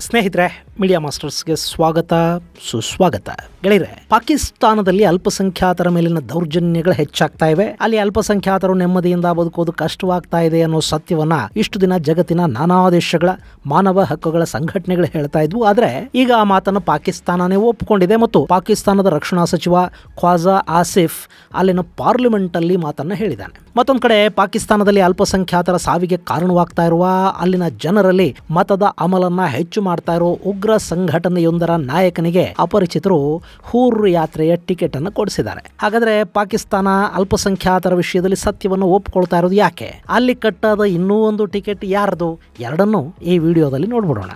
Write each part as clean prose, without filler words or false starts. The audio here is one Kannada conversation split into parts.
ಸ್ನೇಹಿತರೆ, ಮೀಡಿಯಾ ಮಾಸ್ಟರ್ಸ್ಗೆ ಸ್ವಾಗತ ಸುಸ್ವಾಗತ. ಗೆಳೆಯರೆ, ಪಾಕಿಸ್ತಾನದಲ್ಲಿ ಅಲ್ಪಸಂಖ್ಯಾತರ ಮೇಲಿನ ದೌರ್ಜನ್ಯಗಳು ಹೆಚ್ಚಾಗ್ತಾ ಇವೆ. ಅಲ್ಲಿ ಅಲ್ಪಸಂಖ್ಯಾತರು ನೆಮ್ಮದಿಯಿಂದ ಬದುಕೋದು ಕಷ್ಟವಾಗ್ತಾ ಇದೆ ಅನ್ನೋ ಸತ್ಯವನ್ನ ಇಷ್ಟು ದಿನ ಜಗತ್ತಿನ ನಾನಾ ದೇಶಗಳ ಮಾನವ ಹಕ್ಕುಗಳ ಸಂಘಟನೆಗಳು ಹೇಳ್ತಾ ಇದ್ವು. ಆದ್ರೆ ಈಗ ಆ ಮಾತನ್ನು ಪಾಕಿಸ್ತಾನನೇ ಒಪ್ಪಿಕೊಂಡಿದೆ ಮತ್ತು ಪಾಕಿಸ್ತಾನದ ರಕ್ಷಣಾ ಸಚಿವ ಖ್ವಾಜಾ ಆಸಿಫ್ ಅಲ್ಲಿನ ಪಾರ್ಲಿಮೆಂಟ್ ಅಲ್ಲಿ ಮಾತನ್ನ ಹೇಳಿದ್ದಾನೆ. ಮತ್ತೊಂದು ಕಡೆ ಪಾಕಿಸ್ತಾನದಲ್ಲಿ ಅಲ್ಪಸಂಖ್ಯಾತರ ಸಾವಿಗೆ ಕಾರಣವಾಗ್ತಾ ಇರುವ ಅಲ್ಲಿನ ಜನರಲ್ಲಿ ಮತದ ಅಮಲನ್ನ ಹೆಚ್ಚು ಮಾಡ್ತಾ ಇರೋ ಉಗ್ರ ಸಂಘಟನೆಯೊಂದರ ನಾಯಕನಿಗೆ ಅಪರಿಚಿತರು ಹೂರ್ ಯಾತ್ರೆಯ ಟಿಕೆಟ್ ಅನ್ನು ಕೊಡಿಸಿದ್ದಾರೆ. ಹಾಗಾದ್ರೆ ಪಾಕಿಸ್ತಾನ ಅಲ್ಪಸಂಖ್ಯಾತರ ವಿಷಯದಲ್ಲಿ ಸತ್ಯವನ್ನು ಒಪ್ಪಿಕೊಳ್ತಾ ಇರೋದು ಯಾಕೆ? ಅಲ್ಲಿ ಕಟ್ಟಾದ ಇನ್ನೂ ಒಂದು ಟಿಕೆಟ್ ಯಾರ್ದು? ಎರಡನ್ನೂ ಈ ವಿಡಿಯೋದಲ್ಲಿ ನೋಡ್ಬಿಡೋಣ.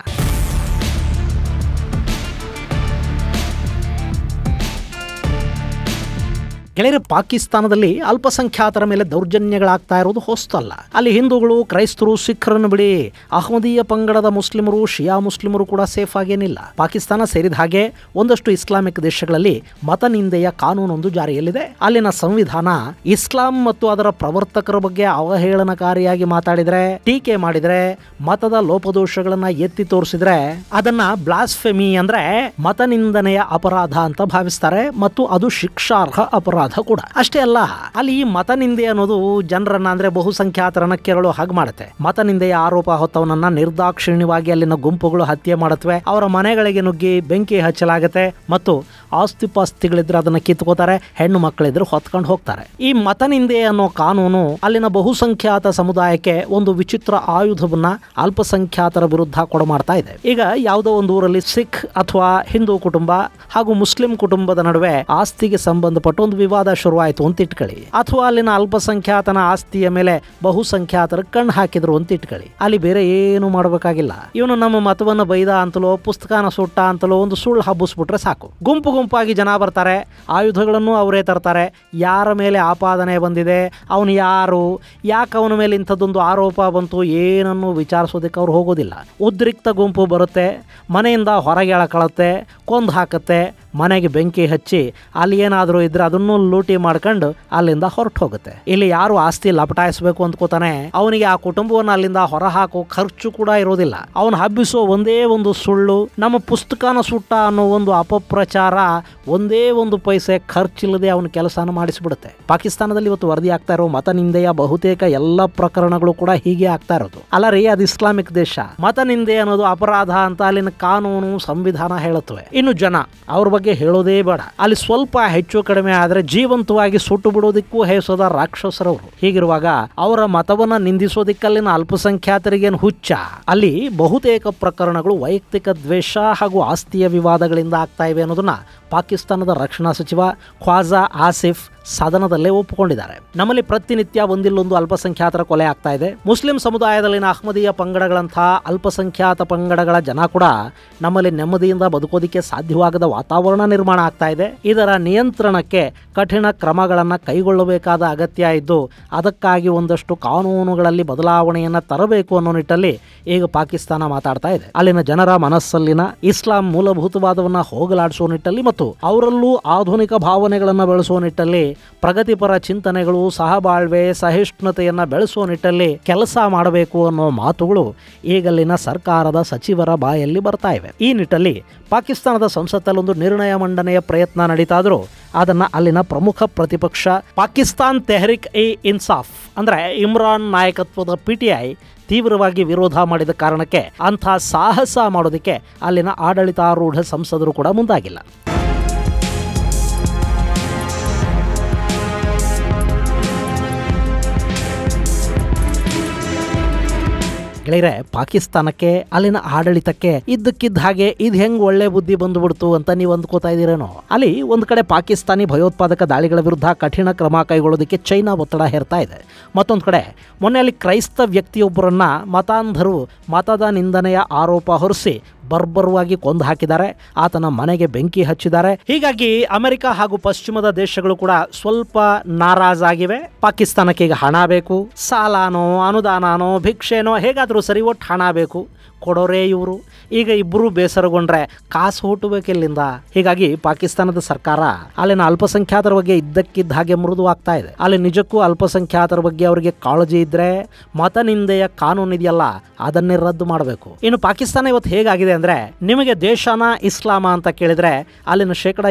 ಗೆಳೆಯರೆ, ಪಾಕಿಸ್ತಾನದಲ್ಲಿ ಅಲ್ಪಸಂಖ್ಯಾತರ ಮೇಲೆ ದೌರ್ಜನ್ಯಗಳಾಗ್ತಾ ಇರೋದು ಹೊಸ್ತಲ್ಲ. ಅಲ್ಲಿ ಹಿಂದೂಗಳು, ಕ್ರೈಸ್ತರು, ಸಿಖ್ರನ್ನು ಬಿಡಿ, ಅಹ್ಮದೀಯ ಪಂಗಡದ ಮುಸ್ಲಿಮರು, ಶಿಯಾ ಮುಸ್ಲಿಮರು ಕೂಡ ಸೇಫ್ ಆಗೇನಿಲ್ಲ. ಪಾಕಿಸ್ತಾನ ಸೇರಿದ ಹಾಗೆ ಒಂದಷ್ಟು ಇಸ್ಲಾಮಿಕ್ ದೇಶಗಳಲ್ಲಿ ಮತ ನಿಂದೆಯ ಕಾನೂನೊಂದು ಜಾರಿಯಲ್ಲಿದೆ. ಅಲ್ಲಿನ ಸಂವಿಧಾನ ಇಸ್ಲಾಂ ಮತ್ತು ಅದರ ಪ್ರವರ್ತಕರ ಬಗ್ಗೆ ಅವಹೇಳನಕಾರಿಯಾಗಿ ಮಾತಾಡಿದ್ರೆ, ಟೀಕೆ ಮಾಡಿದ್ರೆ, ಮತದ ಲೋಪದೋಷಗಳನ್ನ ಎತ್ತಿ ತೋರಿಸಿದ್ರೆ ಅದನ್ನ ಬ್ಲಾಸ್ಫೆಮಿ ಅಂದ್ರೆ ಮತ ನಿಂದನೆಯ ಅಪರಾಧ ಅಂತ ಭಾವಿಸ್ತಾರೆ ಮತ್ತು ಅದು ಶಿಕ್ಷಾರ್ಹ ಅಪರಾಧ ಕೂಡ. ಅಷ್ಟೇ ಅಲ್ಲ, ಅಲ್ಲಿ ಈ ಮತ ನಿಂದೆ ಅನ್ನೋದು ಜನರನ್ನ ಅಂದ್ರೆ ಬಹುಸಂಖ್ಯಾತರನ್ನ ಕೆರಳು ಹಾಗೆ ಮಾಡುತ್ತೆ. ಮತ ನಿಂದೆಯ ಆರೋಪ ಹೊತ್ತವನನ್ನ ನಿರ್ದಾಕ್ಷಿಣ್ಯವಾಗಿ ಅಲ್ಲಿನ ಗುಂಪುಗಳು ಹತ್ಯೆ ಮಾಡುತ್ತವೆ. ಅವರ ಮನೆಗಳಿಗೆ ನುಗ್ಗಿ ಬೆಂಕಿ ಹಚ್ಚಲಾಗುತ್ತೆ ಮತ್ತು ಆಸ್ತಿಪಾಸ್ತಿಗಳಿದ್ರೆ ಅದನ್ನ ಕಿತ್ಕೋತಾರೆ, ಹೆಣ್ಣು ಮಕ್ಕಳಿದ್ರೆ ಹೊತ್ಕೊಂಡು ಹೋಗ್ತಾರೆ. ಈ ಮತ ನಿಂದೆ ಅನ್ನೋ ಕಾನೂನು ಅಲ್ಲಿನ ಬಹುಸಂಖ್ಯಾತ ಸಮುದಾಯಕ್ಕೆ ಒಂದು ವಿಚಿತ್ರ ಆಯುಧವನ್ನ ಅಲ್ಪಸಂಖ್ಯಾತರ ವಿರುದ್ಧ ಕೊಡಮಾಡ್ತಾ ಇದೆ. ಈಗ ಯಾವುದೋ ಒಂದು ಊರಲ್ಲಿ ಸಿಖ್ ಅಥವಾ ಹಿಂದೂ ಕುಟುಂಬ ಹಾಗೂ ಮುಸ್ಲಿಂ ಕುಟುಂಬದ ನಡುವೆ ಆಸ್ತಿಗೆ ಸಂಬಂಧಪಟ್ಟ ಒಂದು ವಿವಾದ ಶುರುವಾಯಿತು ಅಂತ ಇಟ್ಕೊಳ್ಳಿ, ಅಥವಾ ಅಲ್ಲಿನ ಅಲ್ಪಸಂಖ್ಯಾತನ ಆಸ್ತಿಯ ಮೇಲೆ ಬಹುಸಂಖ್ಯಾತರ ಕಣ್ಣು ಹಾಕಿದ್ರು ಅಂತ ಇಟ್ಕೊಳ್ಳಿ. ಅಲ್ಲಿ ಬೇರೆ ಏನು ಮಾಡಬೇಕಾಗಿಲ್ಲ. ಇವನು ನಮ್ಮ ಮತವನ್ನು ಬೈದ ಅಂತಲೋ ಪುಸ್ತಕನ ಸುಟ್ಟ ಅಂತಲೋ ಒಂದು ಸುಳ್ಳು ಹಬ್ಬಿಸ್ಬಿಟ್ರೆ ಸಾಕು. ಗುಂಪು ಗುಂಪಾಗಿ ಜನ ಬರ್ತಾರೆ, ಆಯುಧಗಳನ್ನು ಅವರೇ ತರ್ತಾರೆ. ಯಾರ ಮೇಲೆ ಆಪಾದನೆ ಬಂದಿದೆ, ಅವನು ಯಾರು, ಯಾಕೆ ಅವನ ಮೇಲೆ ಇಂಥದ್ದೊಂದು ಆರೋಪ ಬಂತು, ಏನನ್ನು ವಿಚಾರಿಸೋದಕ್ಕೆ ಅವ್ರು ಹೋಗೋದಿಲ್ಲ. ಉದ್ರಿಕ್ತ ಗುಂಪು ಬರುತ್ತೆ, ಮನೆಯಿಂದ ಹೊರಗೆ ಎಳಕಳುತ್ತೆ, ಕೊಂದು ಹಾಕುತ್ತೆ, ಮನೆಗೆ ಬೆಂಕಿ ಹಚ್ಚಿ ಅಲ್ಲಿ ಏನಾದರೂ ಇದ್ರೆ ಅದನ್ನು ಲೂಟಿ ಮಾಡ್ಕೊಂಡು ಅಲ್ಲಿಂದ ಹೊರಟು ಹೋಗುತ್ತೆ. ಇಲ್ಲಿ ಯಾರು ಆಸ್ತಿ ಲಪಟಾಯಿಸಬೇಕು ಅಂದ್ಕೋತಾನೆ ಅವನಿಗೆ ಆ ಕುಟುಂಬವನ್ನು ಅಲ್ಲಿಂದ ಹೊರ ಹಾಕೋ ಖರ್ಚು ಕೂಡ ಇರೋದಿಲ್ಲ. ಅವನು ಹಬ್ಬಿಸೋ ಒಂದೇ ಒಂದು ಸುಳ್ಳು, ನಮ್ಮ ಪುಸ್ತಕನ ಸುಟ್ಟ ಅನ್ನೋ ಒಂದು ಅಪಪ್ರಚಾರ ಒಂದೇ ಒಂದು ಪೈಸೆ ಖರ್ಚಿಲ್ಲದೆ ಅವನ ಕೆಲಸನ ಮಾಡಿಸ್ಬಿಡುತ್ತೆ. ಪಾಕಿಸ್ತಾನದಲ್ಲಿ ಇವತ್ತು ವರದಿ ಆಗ್ತಾ ಇರೋ ಮತ ನಿಂದೆಯ ಬಹುತೇಕ ಎಲ್ಲ ಪ್ರಕರಣಗಳು ಕೂಡ ಹೀಗೆ ಆಗ್ತಾ ಇರೋದು. ಅಲ್ಲ ರೀ, ಅದು ಇಸ್ಲಾಮಿಕ್ ದೇಶ. ಮತ ನಿಂದೆ ಅನ್ನೋದು ಅಪರಾಧ ಅಂತ ಅಲ್ಲಿನ ಕಾನೂನು ಸಂವಿಧಾನ ಹೇಳುತ್ತವೆ. ಇನ್ನು ಜನ ಅವ್ರ ಬಗ್ಗೆ ಹೇಳೋದೇ ಬೇಡ. ಅಲ್ಲಿ ಸ್ವಲ್ಪ ಹೆಚ್ಚು ಕಡಿಮೆ ಆದ್ರೆ ಜೀವಂತವಾಗಿ ಸುಟ್ಟು ಬಿಡೋದಿಕ್ಕೂ ಹೇಸೋದ ರಾಕ್ಷಸರವರು. ಹೀಗಿರುವಾಗ ಅವರ ಮತವನ್ನ ನಿಂದಿಸೋದಿಕ್ಕಲ್ಲಿನ ಅಲ್ಪಸಂಖ್ಯಾತರಿಗೇನು ಹುಚ್ಚ? ಅಲ್ಲಿ ಬಹುತೇಕ ಪ್ರಕರಣಗಳು ವೈಯಕ್ತಿಕ ದ್ವೇಷ ಹಾಗೂ ಆಸ್ತಿಯ ವಿವಾದಗಳಿಂದ ಆಗ್ತಾ ಇವೆ ಅನ್ನೋದನ್ನ ಪಾಕಿಸ್ತಾನದ ರಕ್ಷಣಾ ಸಚಿವ ಖ್ವಾಜಾ ಆಸಿಫ್ ಸದನದಲ್ಲೇ ಒಪ್ಪಿಕೊಂಡಿದ್ದಾರೆ. ನಮ್ಮಲ್ಲಿ ಪ್ರತಿನಿತ್ಯ ಒಂದಿಲ್ಲೊಂದು ಅಲ್ಪಸಂಖ್ಯಾತರ ಕೊಲೆ ಆಗ್ತಾ ಇದೆ. ಮುಸ್ಲಿಂ ಸಮುದಾಯದಲ್ಲಿನ ಅಹ್ಮದೀಯ ಪಂಗಡಗಳಂತಹ ಅಲ್ಪಸಂಖ್ಯಾತ ಪಂಗಡಗಳ ಜನ ಕೂಡ ನಮ್ಮಲ್ಲಿ ನೆಮ್ಮದಿಯಿಂದ ಬದುಕೋದಿಕ್ಕೆ ಸಾಧ್ಯವಾಗದ ವಾತಾವರಣ ನಿರ್ಮಾಣ ಆಗ್ತಾ ಇದೆ. ಇದರ ನಿಯಂತ್ರಣಕ್ಕೆ ಕಠಿಣ ಕ್ರಮಗಳನ್ನು ಕೈಗೊಳ್ಳಬೇಕಾದ ಅಗತ್ಯ ಇದ್ದು ಅದಕ್ಕಾಗಿ ಒಂದಷ್ಟು ಕಾನೂನುಗಳಲ್ಲಿ ಬದಲಾವಣೆಯನ್ನು ತರಬೇಕು ಅನ್ನೋ ನಿಟ್ಟಲ್ಲಿ ಈಗ ಪಾಕಿಸ್ತಾನ ಮಾತಾಡ್ತಾ ಇದೆ. ಅಲ್ಲಿನ ಜನರ ಮನಸ್ಸಲ್ಲಿನ ಇಸ್ಲಾಂ ಮೂಲಭೂತವಾದವನ್ನ ಹೋಗಲಾಡಿಸುವ ನಿಟ್ಟಲ್ಲಿ ಮತ್ತು ಅವರಲ್ಲೂ ಆಧುನಿಕ ಭಾವನೆಗಳನ್ನು ಬೆಳೆಸುವ ನಿಟ್ಟಲ್ಲಿ, ಪ್ರಗತಿಪರ ಚಿಂತನೆಗಳು, ಸಹಬಾಳ್ವೆ, ಸಹಿಷ್ಣುತೆಯನ್ನ ಬೆಳೆಸುವ ನಿಟ್ಟಲ್ಲಿ ಕೆಲಸ ಮಾಡಬೇಕು ಅನ್ನೋ ಮಾತುಗಳು ಈಗಲ್ಲಿನ ಸರ್ಕಾರದ ಸಚಿವರ ಬಾಯಲ್ಲಿ ಬರ್ತಾ ಇವೆ. ಈ ನಿಟ್ಟಲ್ಲಿ ಪಾಕಿಸ್ತಾನದ ಸಂಸತ್ತಲ್ಲೊಂದು ನಿರ್ಣಯ ಮಂಡನೆಯ ಪ್ರಯತ್ನ ನಡೀತಾದರೂ ಅದನ್ನ ಅಲ್ಲಿನ ಪ್ರಮುಖ ಪ್ರತಿಪಕ್ಷ ಪಾಕಿಸ್ತಾನ್ ತೆಹರಿಕ್ ಇ ಇನ್ಸಾಫ್ ಅಂದ್ರೆ ಇಮ್ರಾನ್ ನಾಯಕತ್ವದ PTI ತೀವ್ರವಾಗಿ ವಿರೋಧ ಮಾಡಿದ ಕಾರಣಕ್ಕೆ ಅಂಥ ಸಾಹಸ ಮಾಡೋದಕ್ಕೆ ಅಲ್ಲಿನ ಆಡಳಿತಾರೂಢ ಸಂಸದರು ಕೂಡ ಮುಂದಾಗಿಲ್ಲ. ಗೆಳೆಯರೆ, ಪಾಕಿಸ್ತಾನಕ್ಕೆ ಅಲ್ಲಿನ ಆಡಳಿತಕ್ಕೆ ಇದ್ದಕ್ಕಿದ್ದ ಹಾಗೆ ಇದು ಹೆಂಗ್ ಒಳ್ಳೆ ಬುದ್ಧಿ ಬಂದ್ಬಿಡ್ತು ಅಂತ ನೀವು ಅಂದ್ಕೋತಾ ಇದ್ದೀರೇನೋ. ಅಲ್ಲಿ ಒಂದು ಕಡೆ ಪಾಕಿಸ್ತಾನಿ ಭಯೋತ್ಪಾದಕ ದಾಳಿಗಳ ವಿರುದ್ಧ ಕಠಿಣ ಕ್ರಮ ಕೈಗೊಳ್ಳೋದಕ್ಕೆ ಚೈನಾ ಒತ್ತಡ ಹೇರ್ತಾ ಇದೆ. ಮತ್ತೊಂದು ಕಡೆ ಮೊನ್ನೆ ಅಲ್ಲಿ ಕ್ರೈಸ್ತ ವ್ಯಕ್ತಿಯೊಬ್ಬರನ್ನ ಮತಾಂಧರು ಮತದ ನಿಂದನೆಯ ಆರೋಪ ಹೊರಿಸಿ ಬರ್ಬರವಾಗಿ ಕೊಂದು ಹಾಕಿದ್ದಾರೆ. ಆತನ ಮನೆಗೆ ಬೆಂಕಿ ಹಚ್ಚಿದ್ದಾರೆ. ಹೀಗಾಗಿ ಅಮೆರಿಕ ಹಾಗೂ ಪಶ್ಚಿಮದ ದೇಶಗಳು ಕೂಡ ಸ್ವಲ್ಪ ನಾರಾಜಾಗಿವೆ. ಪಾಕಿಸ್ತಾನಕ್ಕೆ ಈಗ ಹಣ ಬೇಕು, ಸಾಲನೋ ಅನುದಾನನೋ ಭಿಕ್ಷೆನೋ ಹೇಗಾದರೂ ಸರಿ, ಒಟ್ಟು ಹಣ ಬೇಕು. ಕೊಡೋರೇ ಇವರು. ಈಗ ಇಬ್ಬರು ಬೇಸರಗೊಂಡ್ರೆ ಕಾಸು ಹುಟ್ಟಬೇಕಿಲ್ಲಿಂದ. ಹೀಗಾಗಿ ಪಾಕಿಸ್ತಾನದ ಸರ್ಕಾರ ಅಲ್ಲಿನ ಅಲ್ಪಸಂಖ್ಯಾತರ ಬಗ್ಗೆ ಇದ್ದಕ್ಕಿದ್ದ ಹಾಗೆ ಮೃದುವಾಗ್ತಾ ಇದೆ. ಅಲ್ಲಿ ನಿಜಕ್ಕೂ ಅಲ್ಪಸಂಖ್ಯಾತರ ಬಗ್ಗೆ ಅವರಿಗೆ ಕಾಳಜಿ ಇದ್ರೆ ಮತ ನಿಂದೆಯ ಕಾನೂನು ಇದೆಯಲ್ಲ ಅದನ್ನೇ ರದ್ದು ಮಾಡಬೇಕು. ಇನ್ನು ಪಾಕಿಸ್ತಾನ ಇವತ್ತು ಹೇಗಾಗಿದೆ ಅಂದ್ರೆ, ನಿಮಗೆ ದೇಶನ ಇಸ್ಲಾಮ ಅಂತ ಕೇಳಿದ್ರೆ ಅಲ್ಲಿನ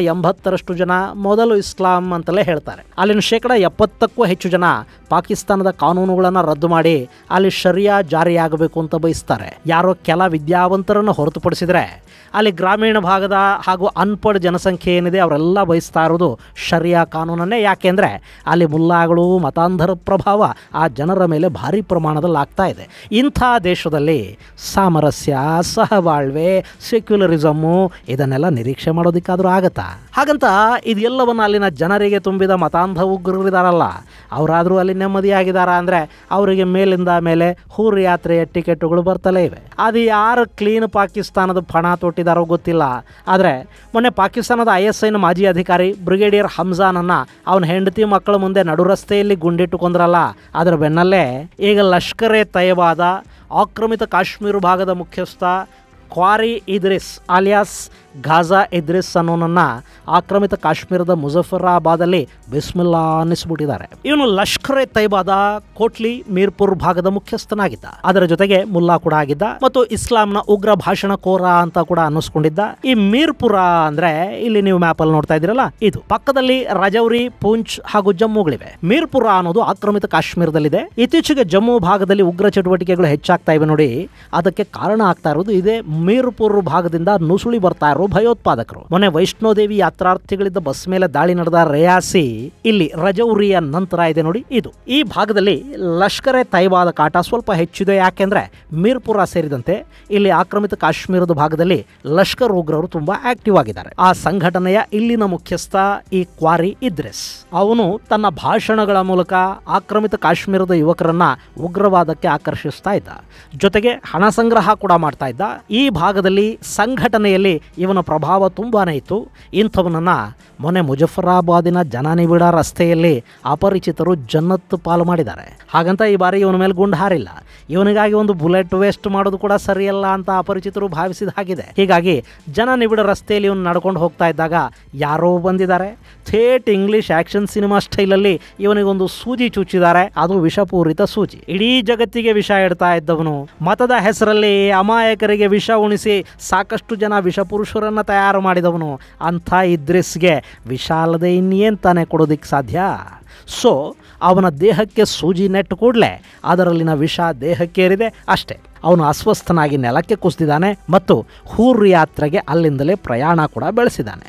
80% ಜನ ಮೊದಲು ಇಸ್ಲಾಂ ಅಂತಲೇ ಹೇಳ್ತಾರೆ. ಅಲ್ಲಿನ 70%ಕ್ಕೂ ಹೆಚ್ಚು ಜನ ಪಾಕಿಸ್ತಾನದ ಕಾನೂನುಗಳನ್ನು ರದ್ದು ಮಾಡಿ ಅಲ್ಲಿ ಶರಿಯಾ ಜಾರಿಯಾಗಬೇಕು ಅಂತ ಬಯಸ್ತಾರೆ. ಯಾರೋ ಕೆಲ ವಿದ್ಯಾವಂತರನ್ನು ಹೊರತುಪಡಿಸಿದ್ರೆ ಅಲ್ಲಿ ಗ್ರಾಮೀಣ ಭಾಗದ ಹಾಗೂ ಅನ್ಪಡ್ ಜನಸಂಖ್ಯೆ ಏನಿದೆ ಅವರೆಲ್ಲ ಬಯಸ್ತಾ ಇರೋದು ಶರಿಯಾ ಕಾನೂನನ್ನೇ. ಯಾಕೆಂದರೆ ಅಲ್ಲಿ ಮುಲ್ಲಾಗಳು ಮತಾಂಧರ ಪ್ರಭಾವ ಆ ಜನರ ಮೇಲೆ ಭಾರಿ ಪ್ರಮಾಣದಲ್ಲಿ ಆಗ್ತಾ ಇದೆ. ಇಂಥ ದೇಶದಲ್ಲಿ ಸಾಮರಸ್ಯ, ಸಹಬಾಳ್ವೆ, ಸೆಕ್ಯುಲರಿಸಮ್ಮು ಇದನ್ನೆಲ್ಲ ನಿರೀಕ್ಷೆ ಮಾಡೋದಕ್ಕಾದರೂ ಆಗತ್ತಾ? ಹಾಗಂತ ಇದೆಲ್ಲವನ್ನು ಅಲ್ಲಿನ ಜನರಿಗೆ ತುಂಬಿದ ಮತಾಂಧ ಉಗ್ರರಿದಾರಲ್ಲ, ಅವರಾದರೂ ಅಲ್ಲಿ ನೆಮ್ಮದಿಯಾಗಿದ್ದಾರ ಅಂದರೆ ಅವರಿಗೆ ಮೇಲಿಂದ ಮೇಲೆ ಹೂರು ಯಾತ್ರೆಯ ಟಿಕೆಟುಗಳು ಬರ್ತಲೇ ಇವೆ. ಅದು ಯಾರು ಕ್ಲೀನ್ ಪಾಕಿಸ್ತಾನದ ಪಣ ತೊಟ್ಟಿದ್ದಾರೋ ಗೊತ್ತಿಲ್ಲ. ಆದರೆ ಮೊನ್ನೆ ಪಾಕಿಸ್ತಾನದ ISIನ ಮಾಜಿ ಅಧಿಕಾರಿ ಬ್ರಿಗೇಡಿಯರ್ ಹಮ್ಜಾನನ್ನು ಅವನ ಹೆಂಡತಿ ಮಕ್ಕಳ ಮುಂದೆ ನಡು ರಸ್ತೆಯಲ್ಲಿ ಗುಂಡಿಟ್ಟು ಕೊಂದ್ರಲ್ಲ, ಅದರ ಬೆನ್ನಲ್ಲೇ ಈಗ ಲಷ್ಕರ್ ಎ ತಯ್ಯಬಾದ ಆಕ್ರಮಿತ ಕಾಶ್ಮೀರ ಭಾಗದ ಮುಖ್ಯಸ್ಥ ಕ್ವಾರಿ ಇದ್ರಿಸ್ ಆಲಿಯಾಸ್ ಘಾಜಾ ಇದ್ರಿಸ್ ಅನ್ನೋನನ್ನ ಆಕ್ರಮಿತ ಕಾಶ್ಮೀರದ ಮುಜಫರಾಬಾದಲ್ಲಿ ಬಿಸ್ಮಿಲ್ಲಾ ಅನ್ನಿಸ್ಬಿಟ್ಟಿದ್ದಾರೆ. ಇವನು ಲಷ್ಕರ್ ಎ ತಯ್ಯಬಾದ ಕೋಟ್ಲಿ ಮೀರ್ಪುರ್ ಭಾಗದ ಮುಖ್ಯಸ್ಥನಾಗಿದ್ದ. ಅದರ ಜೊತೆಗೆ ಮುಲ್ಲಾ ಕೂಡ ಆಗಿದ್ದ ಮತ್ತು ಇಸ್ಲಾಂನ ಉಗ್ರ ಭಾಷಣಕೋರ ಅಂತ ಕೂಡ ಅನ್ನಿಸ್ಕೊಂಡಿದ್ದ. ಈ ಮೀರ್ಪುರ ಅಂದ್ರೆ ಇಲ್ಲಿ ನೀವು ಮ್ಯಾಪ್ ಅಲ್ಲಿ ನೋಡ್ತಾ ಇದ್ದೀರಲ್ಲ, ಇದು ಪಕ್ಕದಲ್ಲಿ ರಜೌರಿ, ಪೂಂಚ್ ಹಾಗೂ ಜಮ್ಮುಗಳಿವೆ. ಮೀರ್ಪುರ ಅನ್ನೋದು ಆಕ್ರಮಿತ ಕಾಶ್ಮೀರದಲ್ಲಿದೆ. ಇತ್ತೀಚೆಗೆ ಜಮ್ಮು ಭಾಗದಲ್ಲಿ ಉಗ್ರ ಚಟುವಟಿಕೆಗಳು ಹೆಚ್ಚಾಗ್ತಾ ಇವೆ ನೋಡಿ, ಅದಕ್ಕೆ ಕಾರಣ ಆಗ್ತಾ ಇರೋದು ಇದೇ ಮೀರ್ಪುರ್ ಭಾಗದಿಂದ ನುಸುಳಿ ಬರ್ತಾ ಇರೋ ಭಯೋತ್ಪಾದಕರು. ಮೊನ್ನೆ ವೈಷ್ಣೋದೇವಿ ಯಾತ್ರಾರ್ಥಿಗಳಿದ್ದ ಬಸ್ ಮೇಲೆ ದಾಳಿ ನಡೆದ ರೇಯಾಸಿ ಇಲ್ಲಿ ರಜೌರಿಯ ನಂತರ ಇದೆ ನೋಡಿ, ಇದು ಈ ಭಾಗದಲ್ಲಿ ಲಷ್ಕರ್ ಎ ತಯ್ಯಬಾದ ಕಾಟ ಸ್ವಲ್ಪ ಹೆಚ್ಚಿದೆ. ಯಾಕೆಂದ್ರೆ ಮೀರ್ಪುರ ಸೇರಿದಂತೆ ಇಲ್ಲಿ ಆಕ್ರಮಿತ ಕಾಶ್ಮೀರದ ಭಾಗದಲ್ಲಿ ಲಷ್ಕರ್ ಉಗ್ರರು ತುಂಬಾ ಆಕ್ಟಿವ್ ಆಗಿದ್ದಾರೆ. ಆ ಸಂಘಟನೆಯ ಇಲ್ಲಿನ ಮುಖ್ಯಸ್ಥ ಈ ಕ್ವಾರಿ ಇದ್ರಿಸ್, ಅವನು ತನ್ನ ಭಾಷಣಗಳ ಮೂಲಕ ಆಕ್ರಮಿತ ಕಾಶ್ಮೀರದ ಯುವಕರನ್ನ ಉಗ್ರವಾದಕ್ಕೆ ಆಕರ್ಷಿಸ್ತಾ ಇದ್ದ. ಜೊತೆಗೆ ಹಣ ಸಂಗ್ರಹ ಕೂಡ ಮಾಡ್ತಾ ಇದ್ದ. ಈ ಭಾಗದಲ್ಲಿ ಸಂಘಟನೆಯಲ್ಲಿ ಇವನ ಪ್ರಭಾವ ತುಂಬಾನೇ ಇತ್ತು. ಇಂಥವನನ್ನ ಮೊನ್ನೆ ಮುಜಫರಾಬಾದಿನ ಜನನಿಬಿಡ ರಸ್ತೆಯಲ್ಲಿ ಅಪರಿಚಿತರು ಜನ್ನತ್ ಪಾಲು ಮಾಡಿದ್ದಾರೆ. ಹಾಗಂತ ಈ ಬಾರಿ ಇವನ ಮೇಲೆ ಗುಂಡು ಹಾರಿಲ್ಲ. ಇವನಿಗಾಗಿ ಒಂದು ಬುಲೆಟ್ ವೇಸ್ಟ್ ಮಾಡೋದು ಕೂಡ ಸರಿಯಲ್ಲ ಅಂತ ಅಪರಿಚಿತರು ಭಾವಿಸಿದ ಹಾಗಿದೆ. ಹೀಗಾಗಿ ಜನನಿಬಿಡ ರಸ್ತೆಯಲ್ಲಿ ಇವನು ನಡ್ಕೊಂಡು ಹೋಗ್ತಾ ಇದ್ದಾಗ ಯಾರೋ ಬಂದಿದ್ದಾರೆ, ಥೇಟ್ ಇಂಗ್ಲಿಷ್ ಆಕ್ಷನ್ ಸಿನಿಮಾ ಸ್ಟೈಲಲ್ಲಿ ಇವನಿಗೊಂದು ಸೂಜಿ ಚುಚ್ಚಿದ್ದಾರೆ. ಅದು ವಿಷಪೂರಿತ ಸೂಜಿ. ಇಡೀ ಜಗತ್ತಿಗೆ ವಿಷ ಇಡ್ತಾ ಇದ್ದವನು ಮತದ ಹೆಸರಲ್ಲಿ ಅಮಾಯಕರಿಗೆ ವಿಷ ಉಣಿಸಿ ಸಾಕಷ್ಟು ಜನ ವಿಷಪುರುಷರನ್ನ ತಯಾರು ಮಾಡಿದವನು. ಅಂಥ ಇದ್ರಿಸ್ಗೆ ವಿಷ ಅಲ್ಲದೆ ಇನ್ನೇನು ತಾನೇ ಕೊಡೋದಿಕ್ಕೆ ಸಾಧ್ಯ? ಸೊ ಅವನ ದೇಹಕ್ಕೆ ಸೂಜಿ ನೆಟ್ಟು ಕೂಡಲೇ ಅದರಲ್ಲಿನ ವಿಷ ದೇಹಕ್ಕೇರಿದೆ ಅಷ್ಟೇ. ಅವನು ಅಸ್ವಸ್ಥನಾಗಿ ನೆಲಕ್ಕೆ ಕುಸಿದಿದ್ದಾನೆ ಮತ್ತು ಹೂರ್ ಯಾತ್ರೆಗೆ ಅಲ್ಲಿಂದಲೇ ಪ್ರಯಾಣ ಕೂಡ ಬೆಳೆಸಿದ್ದಾನೆ.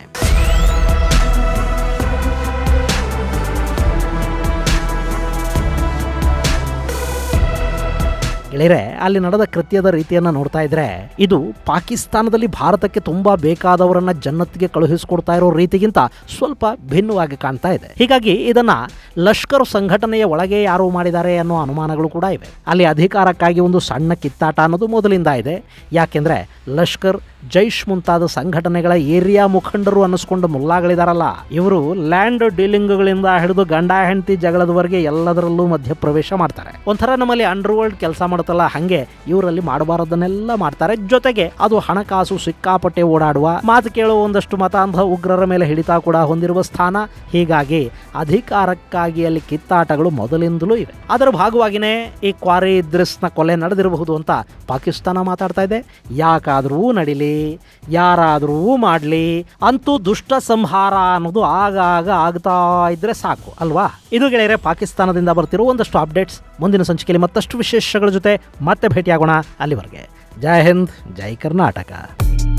ಗೆಳೆಯರೆ, ಅಲ್ಲಿ ನಡೆದ ಕೃತ್ಯದ ರೀತಿಯನ್ನು ನೋಡ್ತಾ ಇದ್ರೆ ಇದು ಪಾಕಿಸ್ತಾನದಲ್ಲಿ ಭಾರತಕ್ಕೆ ತುಂಬಾ ಬೇಕಾದವರನ್ನ ಜನ್ನತ್ಗೆ ಕಳುಹಿಸಿಕೊಡ್ತಾ ಇರೋ ರೀತಿಗಿಂತ ಸ್ವಲ್ಪ ಭಿನ್ನವಾಗಿ ಕಾಣ್ತಾ ಇದೆ. ಹೀಗಾಗಿ ಇದನ್ನ ಲಷ್ಕರ್ ಸಂಘಟನೆಯ ಒಳಗೆ ಯಾರು ಮಾಡಿದ್ದಾರೆ ಅನ್ನೋ ಅನುಮಾನಗಳು ಕೂಡ ಇವೆ. ಅಲ್ಲಿ ಅಧಿಕಾರಕ್ಕಾಗಿ ಒಂದು ಸಣ್ಣ ಕಿತ್ತಾಟ ಅನ್ನೋದು ಮೊದಲಿಂದ ಇದೆ. ಯಾಕೆಂದ್ರೆ ಲಷ್ಕರ್, ಜೈಷ್ ಮುಂತಾದ ಸಂಘಟನೆಗಳ ಏರಿಯಾ ಮುಖಂಡರು ಅನ್ನಿಸ್ಕೊಂಡ ಮುಲ್ಲಾಗಳಿದಾರಲ್ಲ, ಇವರು ಲ್ಯಾಂಡ್ ಡೀಲಿಂಗ್ಗಳಿಂದ ಹಿಡಿದು ಗಂಡ ಹೆಂಡತಿ ಜಗಳದವರೆಗೆ ಎಲ್ಲದರಲ್ಲೂ ಮಧ್ಯ ಪ್ರವೇಶ ಮಾಡ್ತಾರೆ. ಒಂಥರ ನಮ್ಮಲ್ಲಿ ಅಂಡರ್ ವರ್ಲ್ಡ್ ಕೆಲಸ ಮಾಡುತ್ತಲ್ಲ, ಹಂಗೆ ಇವರಲ್ಲಿ ಮಾಡಬಾರದನ್ನೆಲ್ಲ ಮಾಡ್ತಾರೆ. ಜೊತೆಗೆ ಅದು ಹಣಕಾಸು ಸಿಕ್ಕಾಪಟ್ಟೆ ಓಡಾಡುವ, ಮಾತು ಕೇಳುವ ಒಂದಷ್ಟು ಮತಾಂಧ ಉಗ್ರರ ಮೇಲೆ ಹಿಡಿತ ಕೂಡ ಹೊಂದಿರುವ ಸ್ಥಾನ. ಹೀಗಾಗಿ ಅಧಿಕಾರಕ್ಕಾಗಿ ಅಲ್ಲಿ ಕಿತ್ತಾಟಗಳು ಮೊದಲಿಂದಲೂ ಇವೆ. ಅದರ ಭಾಗವಾಗಿನೇ ಈ ಕ್ವಾರಿ ಇದ್ರಿಸ್ನ ಕೊಲೆ ನಡೆದಿರಬಹುದು ಅಂತ ಪಾಕಿಸ್ತಾನ ಮಾತಾಡ್ತಾ ಇದೆ. ಯಾಕಾದರೂ ನಡಿಲಿ, ಯಾರಾದರೂ ಮಾಡಲಿ, ಅಂತೂ ದುಷ್ಟ ಸಂಹಾರ ಅನ್ನೋದು ಆಗಾಗ ಆಗ್ತಾ ಇದ್ರೆ ಸಾಕು ಅಲ್ವಾ? ಇದು ಗೆಳೆಯರೆ ಪಾಕಿಸ್ತಾನದಿಂದ ಬರ್ತಿರೋ ಒಂದಷ್ಟು ಅಪ್ಡೇಟ್ಸ್. ಮುಂದಿನ ಸಂಚಿಕೆಯಲ್ಲಿ ಮತ್ತಷ್ಟು ವಿಶೇಷಗಳ ಜೊತೆ ಮತ್ತೆ ಭೇಟಿಯಾಗೋಣ. ಅಲ್ಲಿವರೆಗೆ ಜೈ ಹಿಂದ್, ಜೈ ಕರ್ನಾಟಕ.